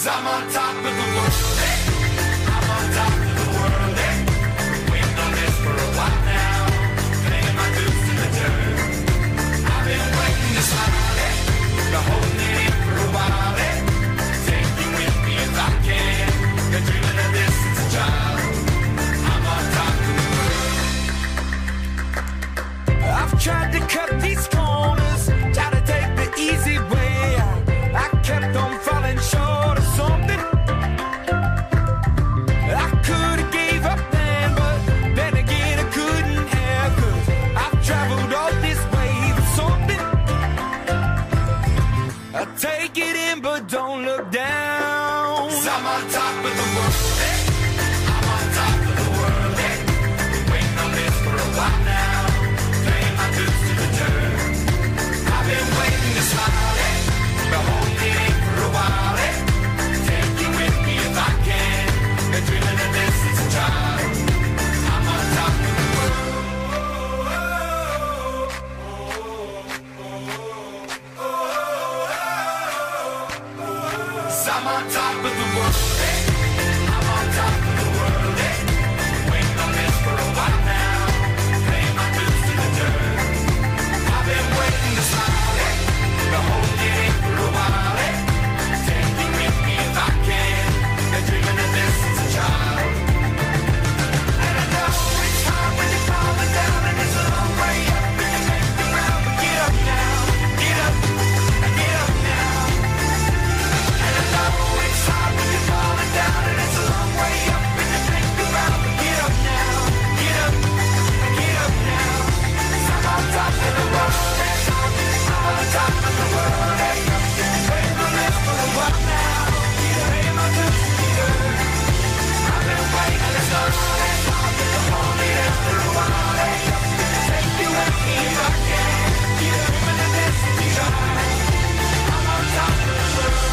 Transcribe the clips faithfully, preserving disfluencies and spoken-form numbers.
I'm on top of the world, eh? I'm on top of the world, eh? Waiting on this for a while now, paying my dues to the dirt. I've been waiting to smile, eh? Been holding it in for a while, eh? Take you with me if I can. Been dreaming of this since a child. I'm on top of the world. I've tried to cut these corners, try to take the easy way out. I kept on falling short of something. I could have gave up then, but then again I couldn't have, 'cause I've traveled all this way for something. I take it in, but don't look down. 'Cause I'm on top of the world, eh? I'm on top of the world, eh? Been waiting on this for a while now, paying my dues to the dirt. I've been waiting to smile, eh? Been holding it in for a while, eh? Take you with me if I can. Been dreaming of this since a child. I'm on top of the world. 'Cause I'm on top of the world, eh? I'm on top of the world, eh? Waiting on this for a while now, paying my dues to the dirt. I've been waiting to smile, eh? Been holding it in for a while, eh? Take you with me if I can. Been dreaming of this since a child. And I know it's hard when you're falling down, and it's a long way up, and you make the ground. But get up now, get up, get up now. And I know it's hard when you're falling down, and it's a long way up, and you make the ground. But get up now, get up, get up now. 'Cause I'm on top of the world, eh? I'm on top of the world, eh? Waiting on this for a while now, paying my dues to the dirt. I've been waiting to start, eh? Been holding it for a while, eh? Take you with me if I can. Dreaming of this since a child. I'm on top of the world.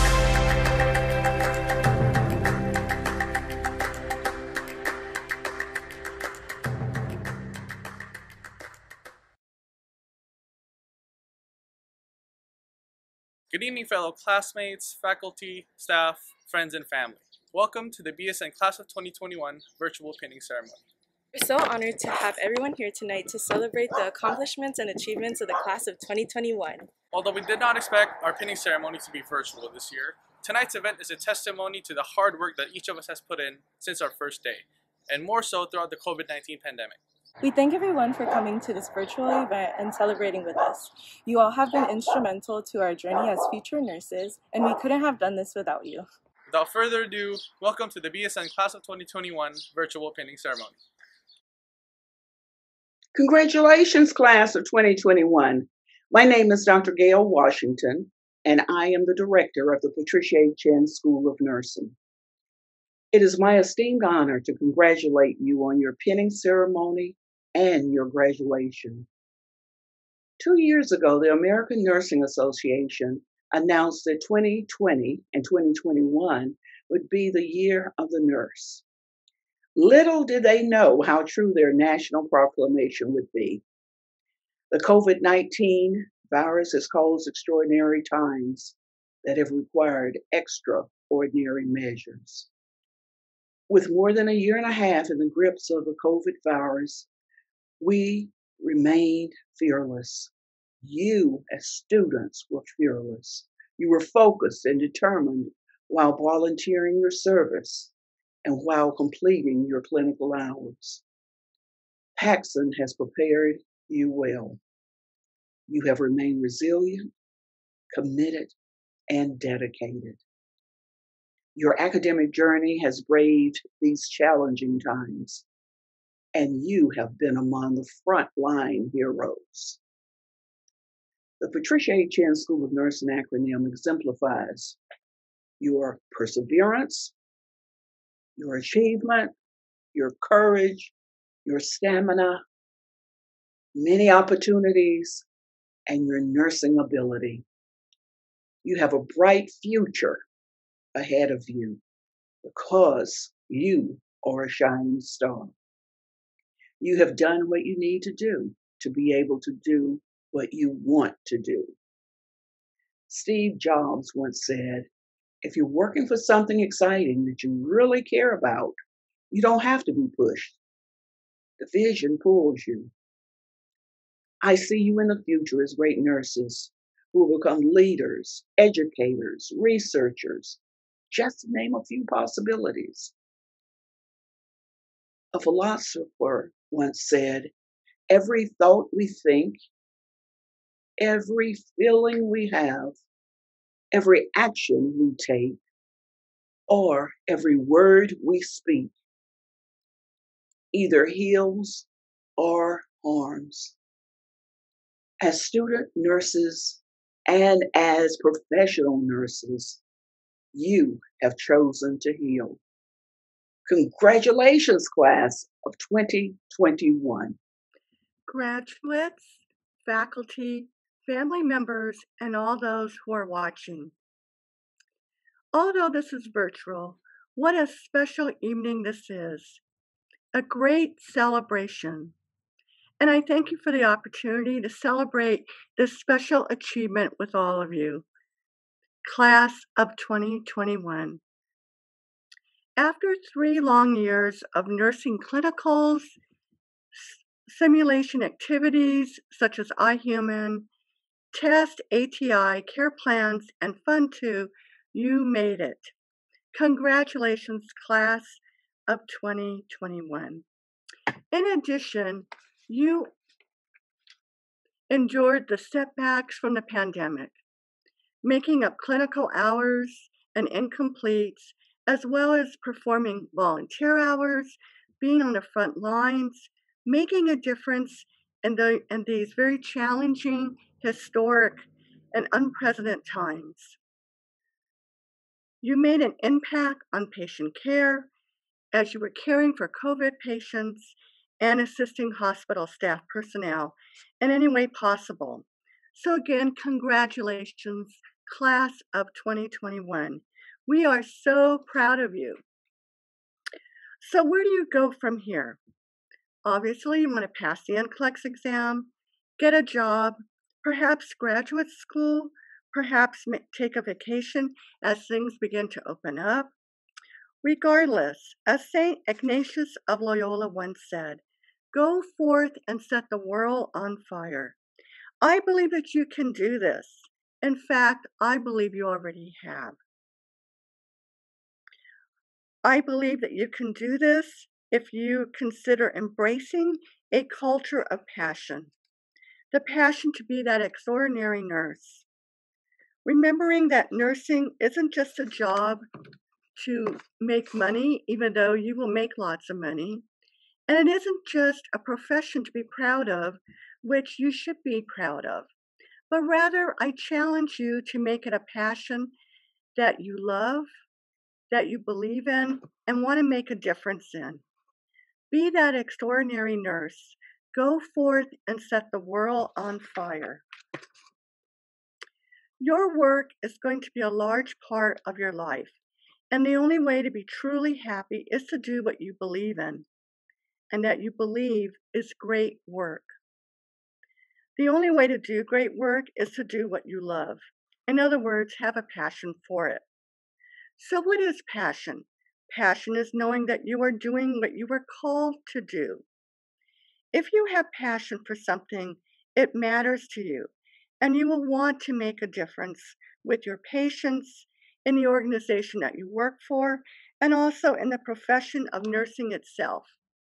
Good evening, fellow classmates, faculty, staff, friends, and family. Welcome to the B S N Class of twenty twenty-one virtual pinning ceremony. We're so honored to have everyone here tonight to celebrate the accomplishments and achievements of the class of twenty twenty-one. Although we did not expect our pinning ceremony to be virtual this year, tonight's event is a testimony to the hard work that each of us has put in since our first day, and more so throughout the COVID nineteen pandemic. We thank everyone for coming to this virtual event and celebrating with us. You all have been instrumental to our journey as future nurses, and we couldn't have done this without you. Without further ado, welcome to the B S N Class of twenty twenty-one virtual pinning ceremony. Congratulations, class of twenty twenty-one. My name is Doctor Gail Washington, and I am the director of the Patricia School of Nursing. It is my esteemed honor to congratulate you on your pinning ceremony and your graduation. Two years ago, the American Nursing Association announced that twenty twenty and twenty twenty-one would be the year of the nurse. Little did they know how true their national proclamation would be. The COVID nineteen virus has caused extraordinary times that have required extraordinary measures. With more than a year and a half in the grips of the COVID virus, we remained fearless. You, as students, were fearless. You were focused and determined while volunteering your service and while completing your clinical hours. Paxson has prepared you well. You have remained resilient, committed, and dedicated. Your academic journey has braved these challenging times, and you have been among the frontline heroes. The Patricia H. Chan School of Nursing acronym exemplifies your perseverance, your achievement, your courage, your stamina, many opportunities, and your nursing ability. You have a bright future ahead of you because you are a shining star. You have done what you need to do to be able to do what you want to do. Steve Jobs once said, If you're working for something exciting that you really care about, you don't have to be pushed. The vision pulls you. I see you in the future as great nurses who will become leaders, educators, researchers, just to name a few possibilities. A philosopher once said, every thought we think, every feeling we have, every action we take, or every word we speak either heals or harms. As student nurses and as professional nurses, you have chosen to heal. Congratulations, class of twenty twenty-one. Graduates, faculty, family members, and all those who are watching. Although this is virtual, what a special evening this is. A great celebration. And I thank you for the opportunity to celebrate this special achievement with all of you. Class of twenty twenty-one. After three long years of nursing clinicals, simulation activities such as iHuman, test, A T I, care plans, and Fun two, you made it. Congratulations, class of twenty twenty-one. In addition, you endured the setbacks from the pandemic, making up clinical hours and incompletes, as well as performing volunteer hours, being on the front lines, making a difference in, the, in these very challenging, historic, and unprecedented times. You made an impact on patient care as you were caring for COVID patients and assisting hospital staff personnel in any way possible. So again, congratulations, class of twenty twenty-one. We are so proud of you. So where do you go from here? Obviously, you want to pass the N C L E X exam, get a job, perhaps graduate school, perhaps take a vacation as things begin to open up. Regardless, as Saint Ignatius of Loyola once said, go forth and set the world on fire. I believe that you can do this. In fact, I believe you already have. I believe that you can do this if you consider embracing a culture of passion, the passion to be that extraordinary nurse. Remembering that nursing isn't just a job to make money, even though you will make lots of money, and it isn't just a profession to be proud of, which you should be proud of, but rather I challenge you to make it a passion that you love, that you believe in, and want to make a difference in. Be that extraordinary nurse. Go forth and set the world on fire. Your work is going to be a large part of your life, and the only way to be truly happy is to do what you believe in, and that you believe is great work. The only way to do great work is to do what you love. In other words, have a passion for it. So what is passion? Passion is knowing that you are doing what you were called to do. If you have passion for something, it matters to you, and you will want to make a difference with your patients, in the organization that you work for, and also in the profession of nursing itself.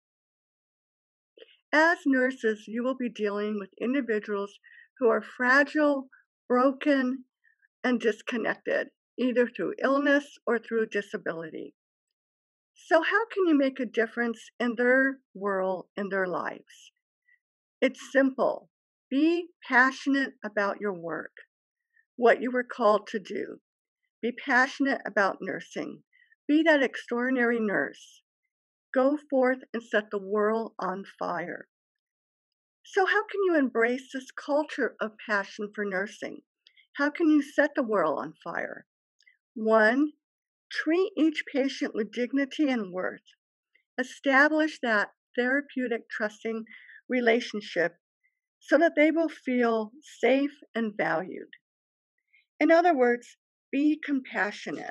As nurses, you will be dealing with individuals who are fragile, broken, and disconnected, either through illness or through disability. So how can you make a difference in their world, in their lives? It's simple. Be passionate about your work, what you were called to do. Be passionate about nursing. Be that extraordinary nurse. Go forth and set the world on fire. So how can you embrace this culture of passion for nursing? How can you set the world on fire? One, treat each patient with dignity and worth. Establish that therapeutic, trusting relationship so that they will feel safe and valued. In other words, Be compassionate.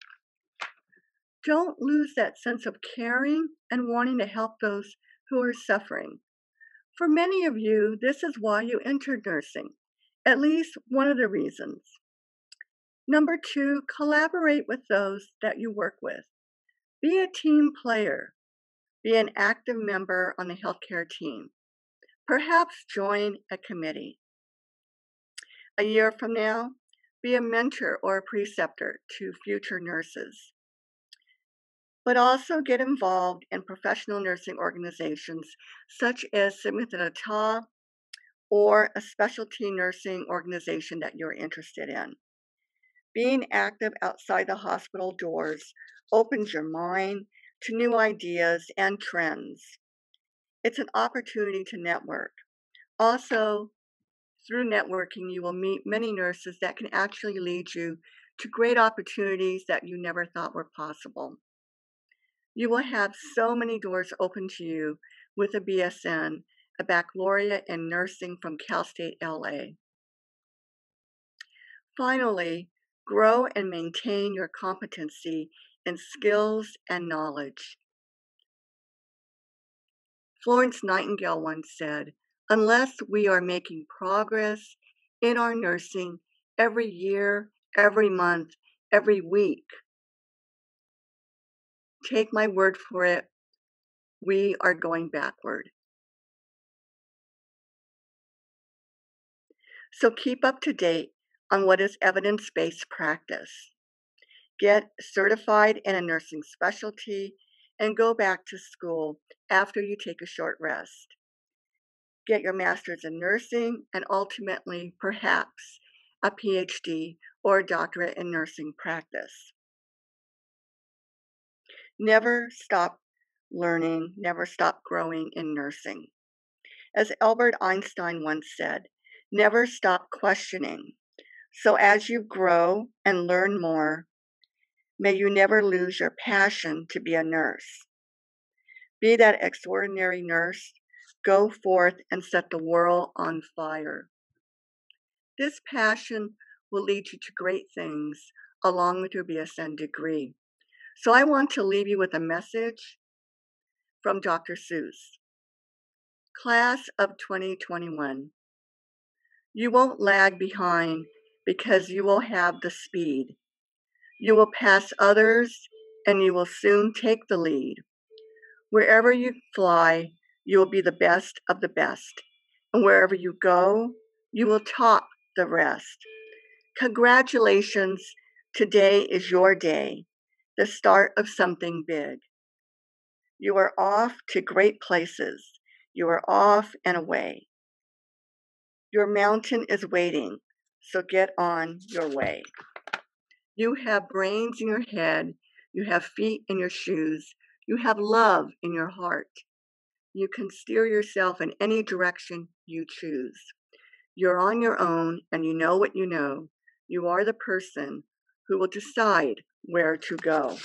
Don't lose that sense of caring and wanting to help those who are suffering. For many of you, this is why you entered nursing, at least one of the reasons. Number two, collaborate with those that you work with. Be a team player. Be an active member on the healthcare team. Perhaps join a committee. A year from now, be a mentor or a preceptor to future nurses. But also get involved in professional nursing organizations such as Simita or a specialty nursing organization that you're interested in. Being active outside the hospital doors opens your mind to new ideas and trends. It's an opportunity to network. Also, through networking, you will meet many nurses that can actually lead you to great opportunities that you never thought were possible. You will have so many doors open to you with a B S N, a baccalaureate in nursing from Cal State L A. Finally, grow and maintain your competency in skills and knowledge. Florence Nightingale once said, "Unless we are making progress in our nursing every year, every month, every week, take my word for it, we are going backward." So keep up to date on what is evidence-based practice. Get certified in a nursing specialty and go back to school after you take a short rest. Get your master's in nursing and ultimately, perhaps, a P H D or a doctorate in nursing practice. Never stop learning, never stop growing in nursing. As Albert Einstein once said, never stop questioning. So as you grow and learn more, may you never lose your passion to be a nurse. Be that extraordinary nurse. Go forth and set the world on fire. This passion will lead you to great things along with your B S N degree. So I want to leave you with a message from Doctor Seuss. Class of twenty twenty-one, you won't lag behind because you will have the speed. You will pass others and you will soon take the lead. Wherever you fly, you will be the best of the best. And wherever you go, you will top the rest. Congratulations, today is your day, the start of something big. You are off to great places. You are off and away. Your mountain is waiting, so get on your way. You have brains in your head. You have feet in your shoes. You have love in your heart. You can steer yourself in any direction you choose. You're on your own and you know what you know. You are the person who will decide where to go.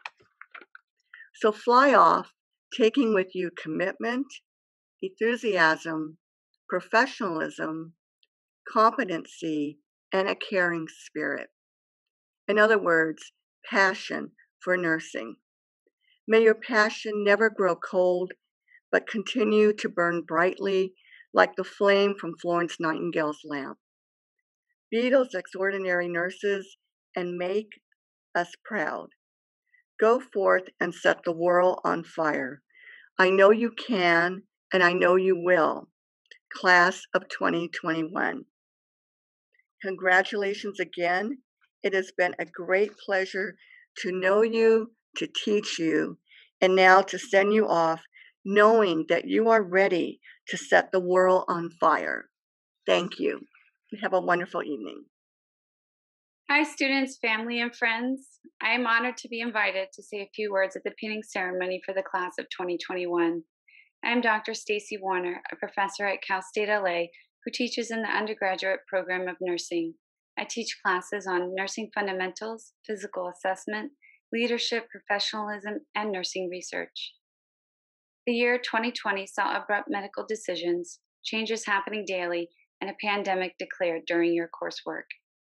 So fly off, taking with you commitment, enthusiasm, professionalism, competency, and a caring spirit. In other words, passion for nursing. May your passion never grow cold, but continue to burn brightly like the flame from Florence Nightingale's lamp. Be those extraordinary nurses and make us proud. Go forth and set the world on fire. I know you can, and I know you will. Class of twenty twenty-one. Congratulations again. It has been a great pleasure to know you, to teach you, and now to send you off knowing that you are ready to set the world on fire. Thank you. Have a wonderful evening. Hi, students, family, and friends. I am honored to be invited to say a few words at the pinning ceremony for the class of twenty twenty-one. I am Doctor Stacy Warner, a professor at Cal State L A who teaches in the undergraduate program of nursing. I teach classes on nursing fundamentals, physical assessment, leadership, professionalism, and nursing research. The year twenty twenty saw abrupt medical decisions, changes happening daily, and a pandemic declared during your coursework.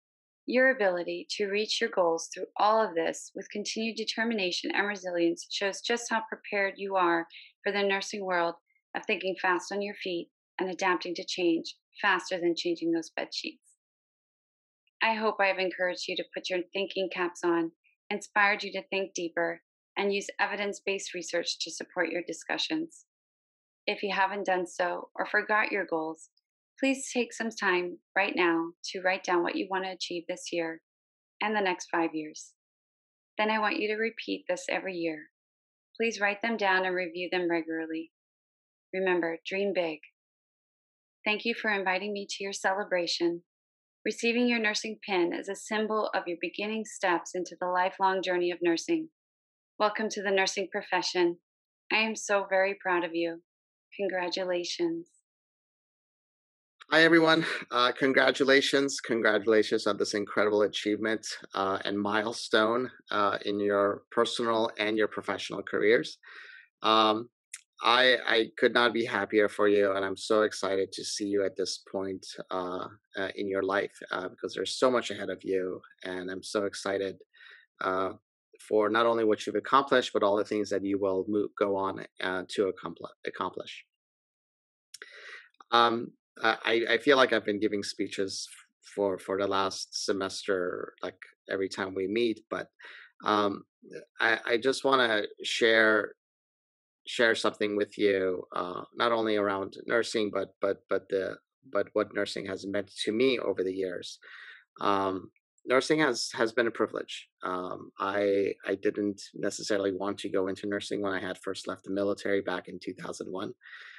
Your ability to reach your goals through all of this with continued determination and resilience shows just how prepared you are for the nursing world of thinking fast on your feet and adapting to change faster than changing those bed sheets. I hope I have encouraged you to put your thinking caps on, inspired you to think deeper, and use evidence-based research to support your discussions. If you haven't done so or forgot your goals, please take some time right now to write down what you want to achieve this year and the next five years. Then I want you to repeat this every year. Please write them down and review them regularly. Remember, dream big. Thank you for inviting me to your celebration. Receiving your nursing pin is a symbol of your beginning steps into the lifelong journey of nursing. Welcome to the nursing profession. I am so very proud of you. Congratulations. Hi, everyone. Uh, congratulations. Congratulations on this incredible achievement uh, and milestone uh, in your personal and your professional careers. Um, I, I could not be happier for you, and I'm so excited to see you at this point uh, uh, in your life uh, because there's so much ahead of you, and I'm so excited uh, for not only what you've accomplished, but all the things that you will move, go on uh, to accomplish. Um, I, I feel like I've been giving speeches for, for the last semester, like every time we meet, but um, I, I just want to share share something with you, uh, not only around nursing, but but but the but what nursing has meant to me over the years. Um, nursing has has been a privilege. Um, I I didn't necessarily want to go into nursing when I had first left the military back in two thousand one.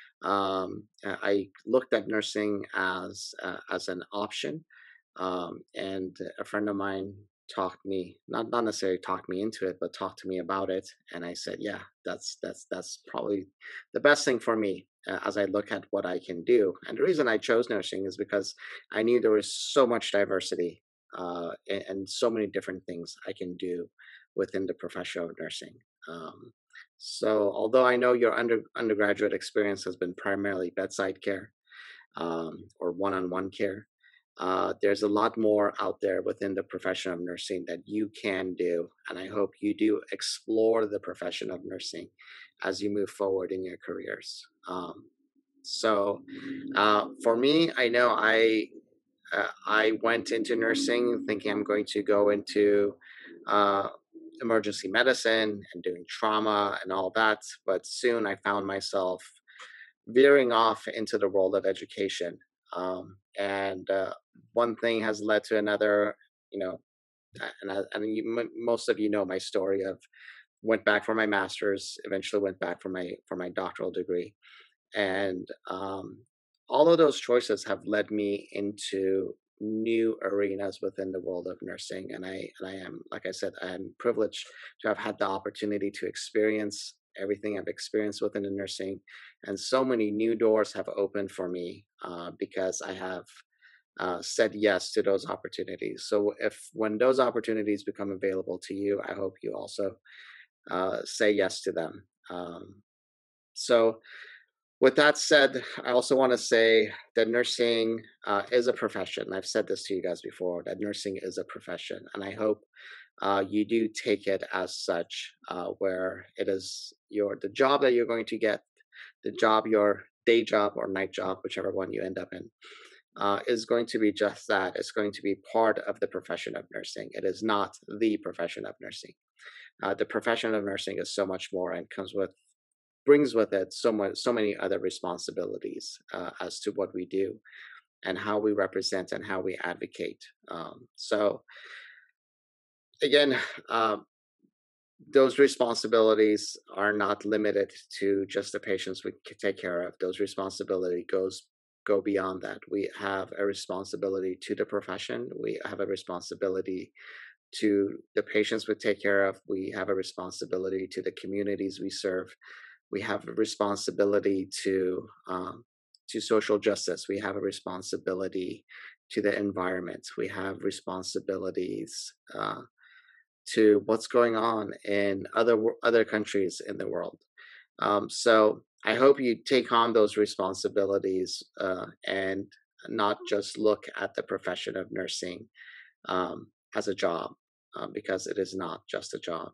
Um, I looked at nursing as uh, as an option, um, and a friend of mine talked me not not necessarily talked me into it, but talked to me about it, and I said, yeah, that's that's that's probably the best thing for me uh, as I look at what I can do. And the reason I chose nursing is because I knew there was so much diversity uh, and, and so many different things I can do within the profession of nursing. Um, so, although I know your under, undergraduate experience has been primarily bedside care um, or one-on-one care, uh, there's a lot more out there within the profession of nursing that you can do, and I hope you do explore the profession of nursing as you move forward in your careers. Um, so, uh, for me, I know I uh, I went into nursing thinking I'm going to go into uh, emergency medicine and doing trauma and all that. But soon I found myself veering off into the world of education. Um, and uh, one thing has led to another, you know, and, I, and you, most of you know my story of went back for my master's, eventually went back for my for my doctoral degree. And um, all of those choices have led me into new arenas within the world of nursing. And I, and I am, like I said, I am privileged to have had the opportunity to experience everything I've experienced within the nursing. And so many new doors have opened for me uh, because I have uh, said yes to those opportunities. So if when those opportunities become available to you, I hope you also uh, say yes to them. Um, so with that said, I also want to say that nursing uh, is a profession. I've said this to you guys before, that nursing is a profession. And I hope uh, you do take it as such, uh, where it is your the job that you're going to get, the job, your day job or night job, whichever one you end up in, uh, is going to be just that. It's going to be part of the profession of nursing. It is not the profession of nursing. Uh, the profession of nursing is so much more and comes with brings with it so much, so many other responsibilities uh, as to what we do and how we represent and how we advocate. Um, so again, um, those responsibilities are not limited to just the patients we take care of. Those responsibility goes go beyond that. We have a responsibility to the profession. We have a responsibility to the patients we take care of. We have a responsibility to the communities we serve. We have a responsibility to um, to social justice. We have a responsibility to the environment. We have responsibilities uh, to what's going on in other other countries in the world. Um, so I hope you take on those responsibilities uh, and not just look at the profession of nursing um, as a job, uh, because it is not just a job.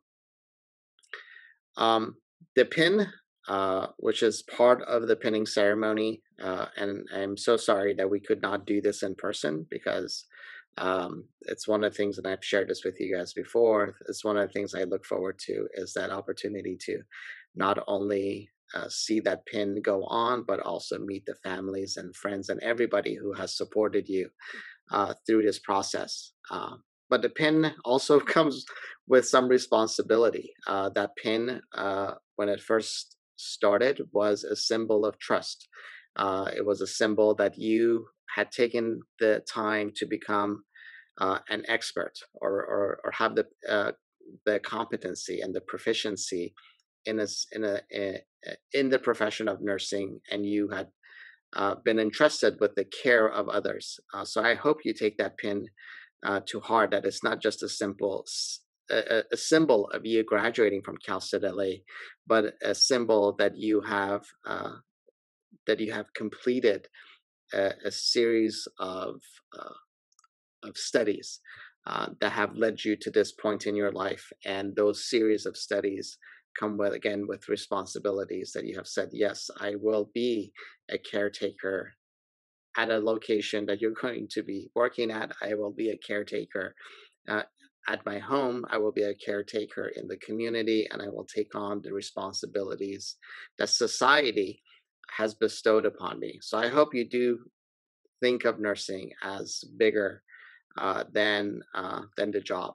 Um, the pin, uh, which is part of the pinning ceremony, uh, and I'm so sorry that we could not do this in person, because um, it's one of the things, and I've shared this with you guys before, it's one of the things I look forward to, is that opportunity to not only uh, see that pin go on, but also meet the families and friends and everybody who has supported you uh, through this process. Uh, but the pin also comes with some responsibility. Uh, that pin, uh, when it first started, was a symbol of trust. Uh, it was a symbol that you had taken the time to become uh, an expert, or, or, or have the uh, the competency and the proficiency in a, in a, a in the profession of nursing, and you had uh, been entrusted with the care of others. Uh, so I hope you take that pin uh, to heart. That it's not just a simple a, a symbol of you graduating from Cal State L A, but a symbol that you have uh, that you have completed a, a series of uh, of studies uh, that have led you to this point in your life, and those series of studies come with, again, with responsibilities that you have said, yes, I will be a caretaker at a location that you're going to be working at. I will be a caretaker uh, at my home. I will be a caretaker in the community, and I will take on the responsibilities that society has bestowed upon me. So I hope you do think of nursing as bigger uh, than uh, than the job.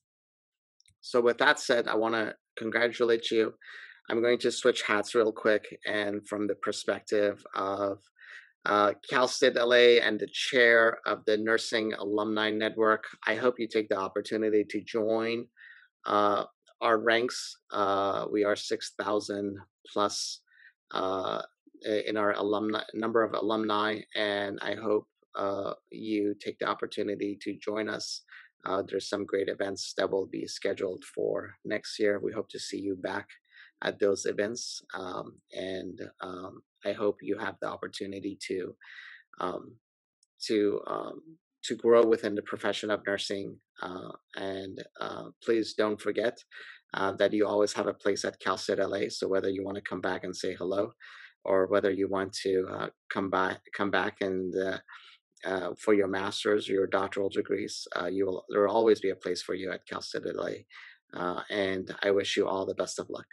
So with that said, I want to congratulate you. I'm going to switch hats real quick, and from the perspective of uh, Cal State L A and the chair of the Nursing Alumni Network, I hope you take the opportunity to join uh, our ranks. Uh, we are six thousand plus uh, in our alumni number of alumni, and I hope uh, you take the opportunity to join us. Uh, there's some great events that will be scheduled for next year. We hope to see you back at those events, um, and um, I hope you have the opportunity to um, to um, to grow within the profession of nursing. Uh, and uh, please don't forget uh, that you always have a place at Cal State L A. So whether you want to come back and say hello, or whether you want to uh, come back come back and uh, uh, for your master's or your doctoral degrees, uh, you will there will always be a place for you at Cal State L A. Uh, and I wish you all the best of luck.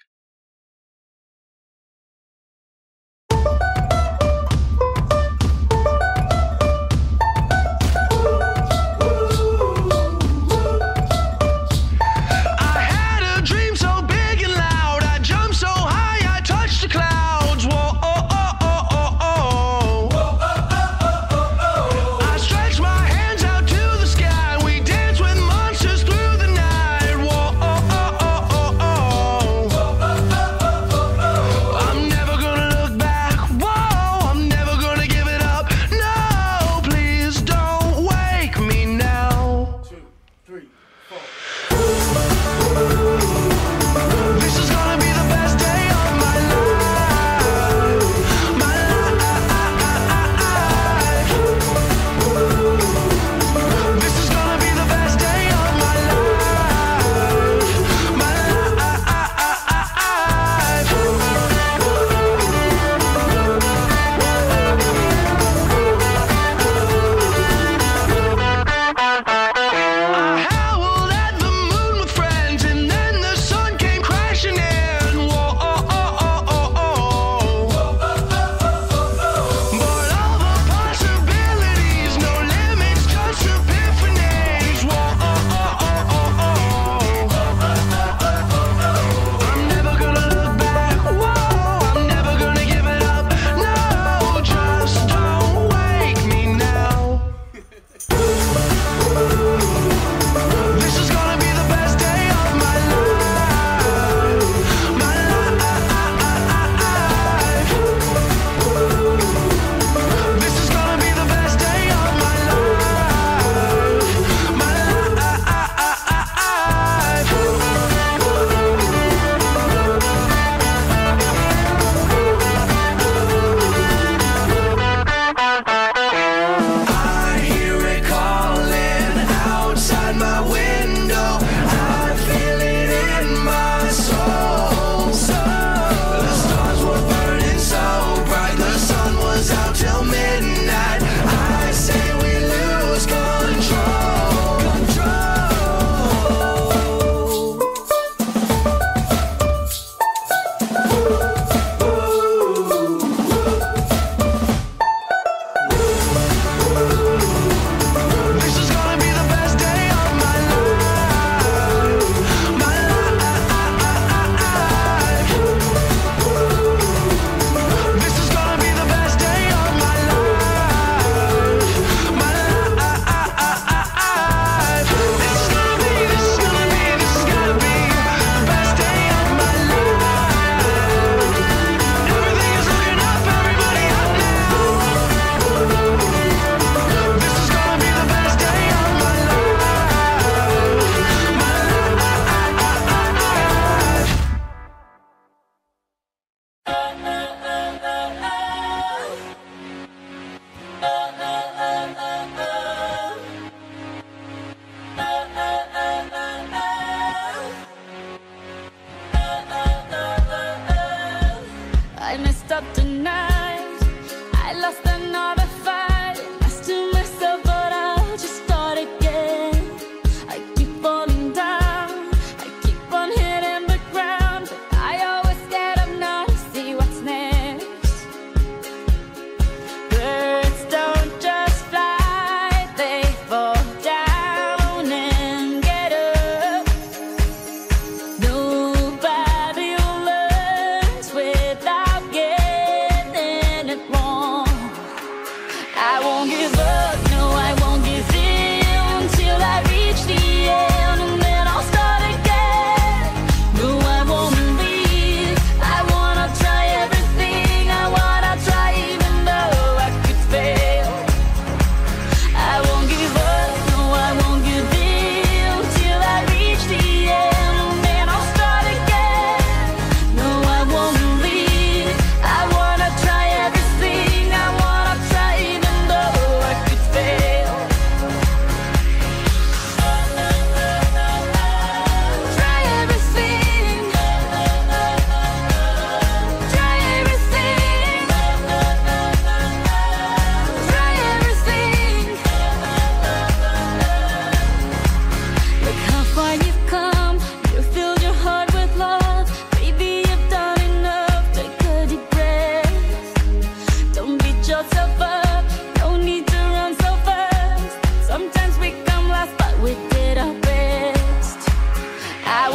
I had a dream so big and loud, I jumped so high, I touched the clouds. Whoa, oh, oh, oh, oh, oh. I stretched my hands out to the sky, we danced with monsters through the night. Whoa, oh, oh, oh, oh, oh.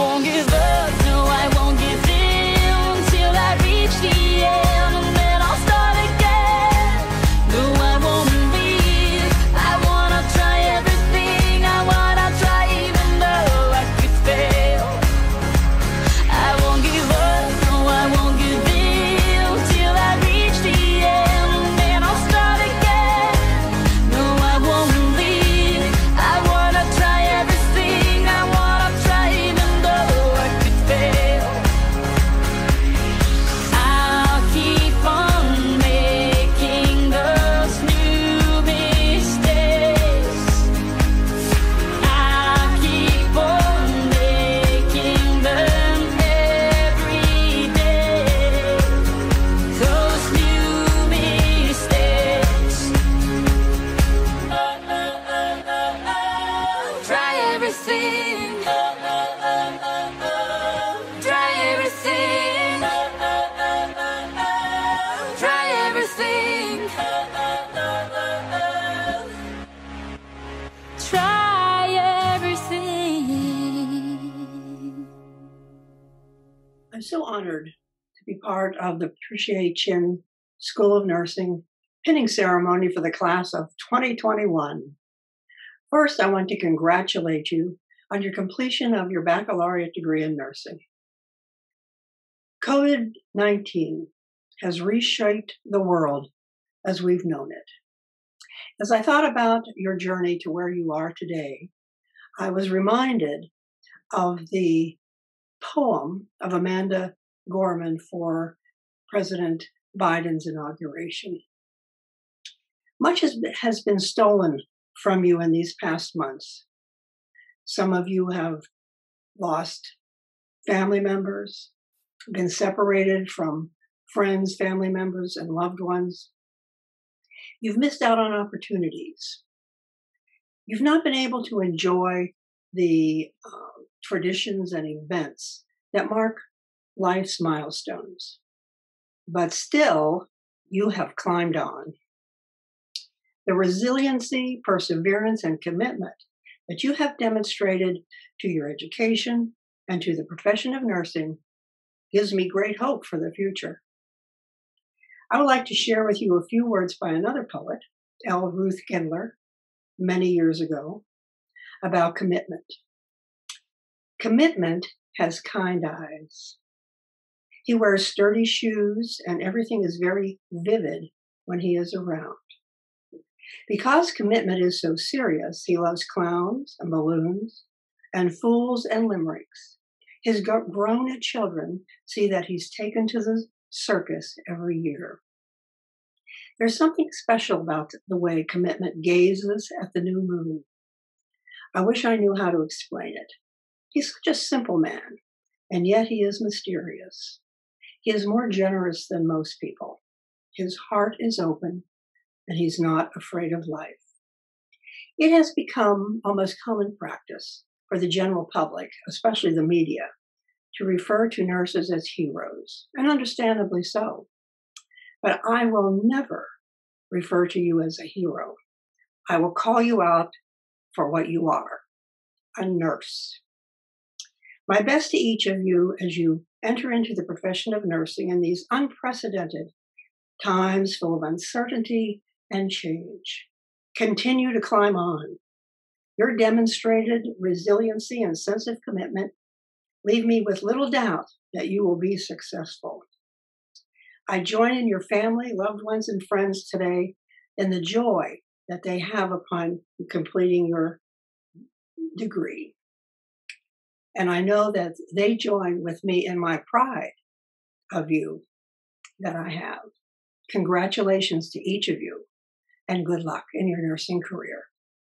won't give up, no, I won't give in till I reach the end, and then I'll start again. No, I won't leave. I wanna try everything. I wanna try even though I could fail. I won't give up, no, I won't give in till I reach the end, and then I'll start again. No, I won't leave. I wanna try everything. I wanna try even though I could fail. I'll keep on making those new mistakes. I'll keep on making them every day. Those new mistakes. Try everything. Try everything. Try everything. Try everything. I'm so honored to be part of the Patricia A. Chin School of Nursing pinning ceremony for the class of twenty twenty-one. First, I want to congratulate you on your completion of your baccalaureate degree in nursing. COVID nineteen has reshaped the world as we've known it. As I thought about your journey to where you are today, I was reminded of the poem of Amanda Gorman for President Biden's inauguration. Much has, has been stolen from you in these past months. Some of you have lost family members, been separated from friends, family members, and loved ones. You've missed out on opportunities. You've not been able to enjoy the uh, traditions and events that mark life's milestones. But still, you have climbed on. The resiliency, perseverance, and commitment that you have demonstrated to your education and to the profession of nursing gives me great hope for the future. I would like to share with you a few words by another poet, L. Ruth Kindler, many years ago, about commitment. Commitment has kind eyes. He wears sturdy shoes, and everything is very vivid when he is around. Because commitment is so serious, he loves clowns and balloons and fools and limericks. His grown children see that he's taken to the circus every year. There's something special about the way commitment gazes at the new moon. I wish I knew how to explain it. He's such a simple man, and yet he is mysterious. He is more generous than most people. His heart is open, and he's not afraid of life. It has become almost common practice for the general public, especially the media, to refer to nurses as heroes, and understandably so. But I will never refer to you as a hero. I will call you out for what you are, a nurse. My best to each of you as you enter into the profession of nursing in these unprecedented times full of uncertainty and change. Continue to climb on. Your demonstrated resiliency and sense of commitment leave me with little doubt that you will be successful. I join in your family, loved ones, and friends today in the joy that they have upon completing your degree. And I know that they join with me in my pride of you that I have. Congratulations to each of you, and good luck in your nursing career.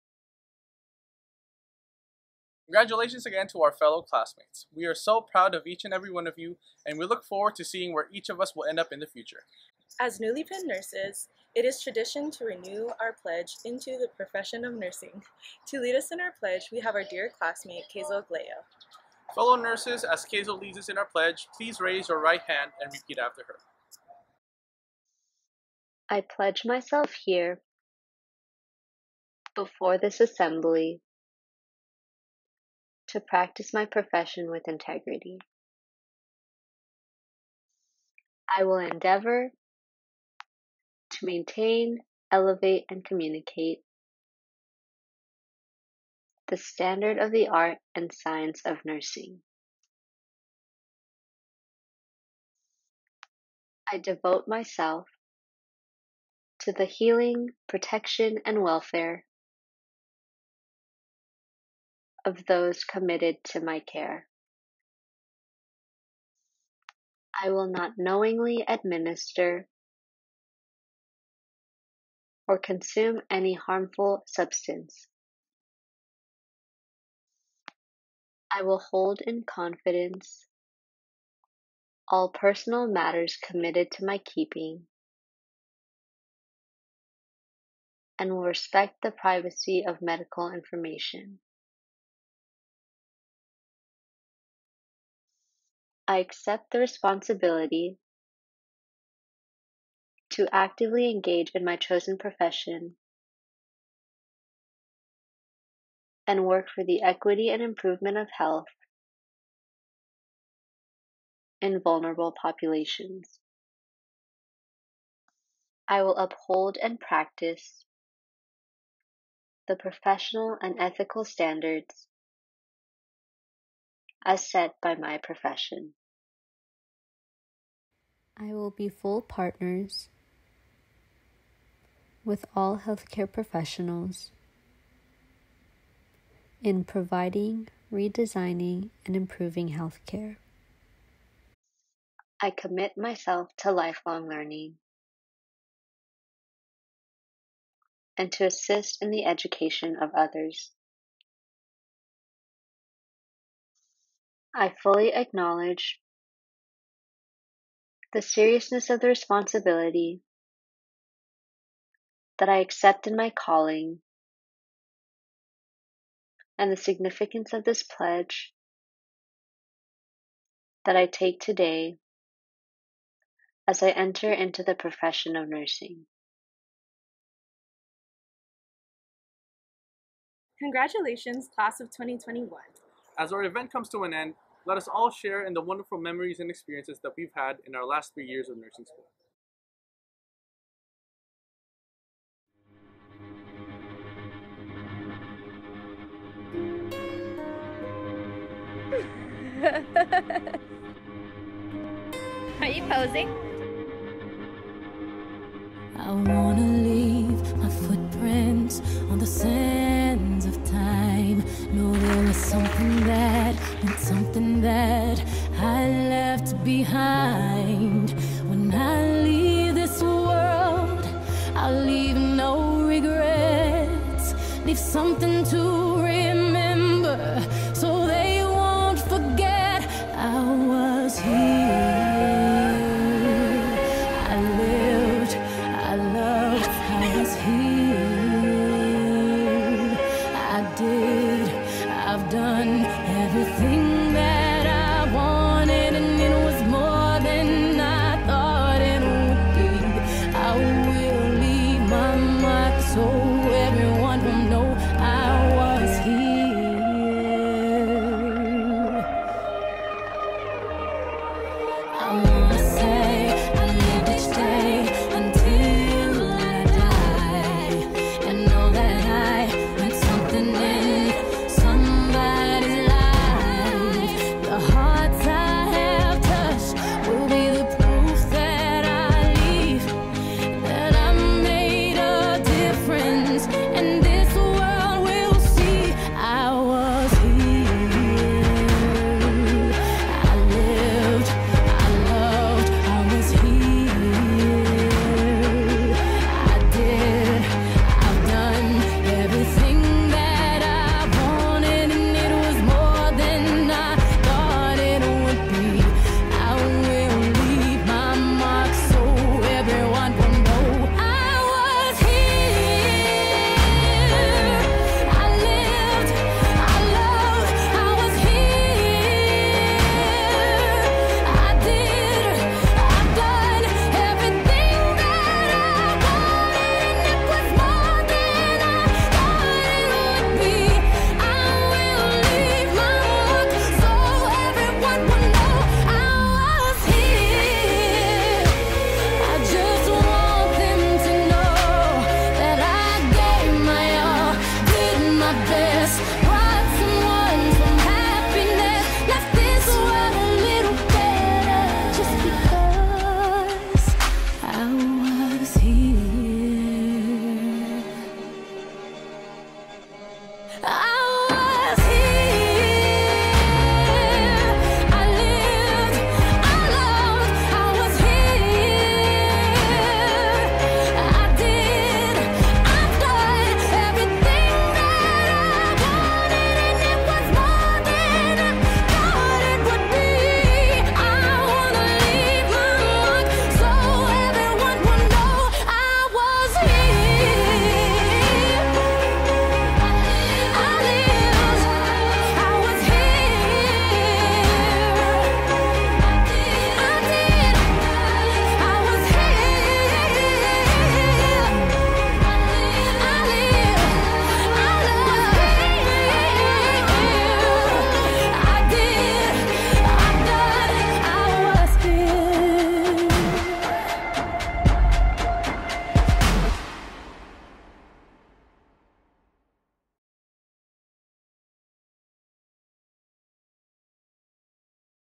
Congratulations again to our fellow classmates. We are so proud of each and every one of you, and we look forward to seeing where each of us will end up in the future. As newly pinned nurses, it is tradition to renew our pledge into the profession of nursing. To lead us in our pledge, we have our dear classmate, Keizo Gleo. Fellow nurses, as Keizo leads us in our pledge, please raise your right hand and repeat after her. I pledge myself here, before this assembly, to practice my profession with integrity. I will endeavor to maintain, elevate, and communicate the standard of the art and science of nursing. I devote myself to the healing, protection, and welfare of those committed to my care. I will not knowingly administer or consume any harmful substance. I will hold in confidence all personal matters committed to my keeping and will respect the privacy of medical information. I accept the responsibility to actively engage in my chosen profession and work for the equity and improvement of health in vulnerable populations. I will uphold and practice the professional and ethical standards as set by my profession. I will be full partners with all healthcare professionals in providing, redesigning, and improving healthcare. I commit myself to lifelong learning and to assist in the education of others. I fully acknowledge the seriousness of the responsibility that I accept in my calling and the significance of this pledge that I take today as I enter into the profession of nursing. Congratulations, class of twenty twenty-one. As our event comes to an end, let us all share in the wonderful memories and experiences that we've had in our last three years of nursing school. Are you posing? I wanna leave my footprints on the sands of time. Know there was something that meant something that I left behind. When I leave this world, I'll leave no regrets. Leave something to